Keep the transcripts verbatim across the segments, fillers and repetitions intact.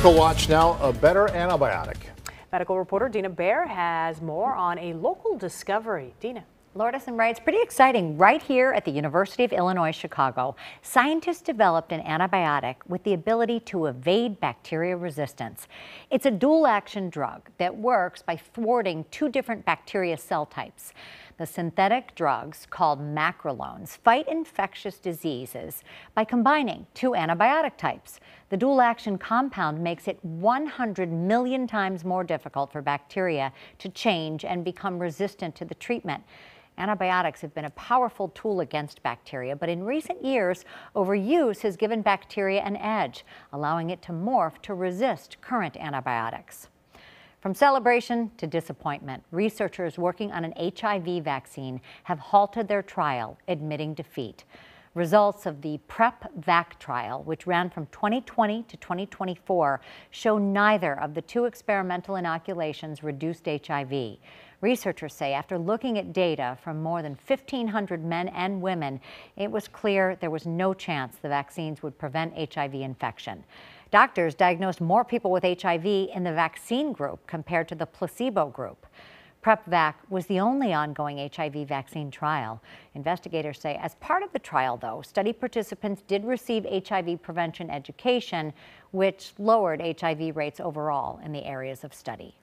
Medical Watch now, a better antibiotic. Medical reporter Dina Baer has more on a local discovery. Dina. Lourdes and Ray, it's pretty exciting. Right here at the University of Illinois, Chicago, scientists developed an antibiotic with the ability to evade bacteria resistance. It's a dual-action drug that works by thwarting two different bacteria cell types. The synthetic drugs, called macrolones, fight infectious diseases by combining two antibiotic types. The dual-action compound makes it one hundred million times more difficult for bacteria to change and become resistant to the treatment. Antibiotics have been a powerful tool against bacteria, but in recent years, overuse has given bacteria an edge, allowing it to morph to resist current antibiotics. From celebration to disappointment, researchers working on an H I V vaccine have halted their trial, admitting defeat. Results of the PrEP-Vac trial, which ran from twenty twenty to twenty twenty-four, show neither of the two experimental inoculations reduced H I V. Researchers say after looking at data from more than fifteen hundred men and women, it was clear there was no chance the vaccines would prevent H I V infection. Doctors diagnosed more people with H I V in the vaccine group compared to the placebo group. PrEP-Vac was the only ongoing H I V vaccine trial. Investigators say as part of the trial, though, study participants did receive H I V prevention education, which lowered H I V rates overall in the areas of study.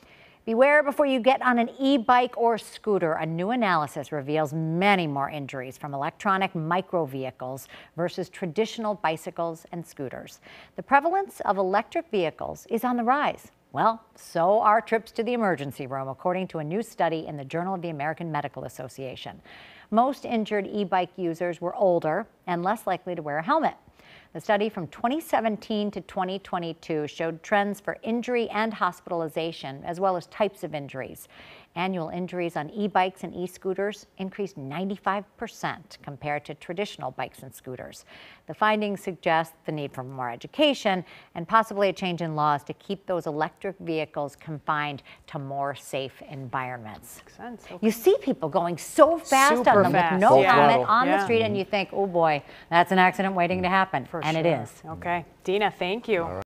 Beware before you get on an e-bike or scooter. A new analysis reveals many more injuries from electronic micro vehicles versus traditional bicycles and scooters. The prevalence of electric vehicles is on the rise. Well, so are trips to the emergency room, according to a new study in the Journal of the American Medical Association. Most injured e-bike users were older and less likely to wear a helmet. The study from twenty seventeen to twenty twenty-two showed trends for injury and hospitalization, as well as types of injuries. Annual injuries on e-bikes and e-scooters increased ninety-five percent compared to traditional bikes and scooters. The findings suggest the need for more education and possibly a change in laws to keep those electric vehicles confined to more safe environments. Makes sense. Okay. You see people going so fast Super on them fast. with no Full helmet throttle. on Yeah. the street, and you think, oh boy, that's an accident waiting to happen. For and sure. it is. Okay. Dina, thank you.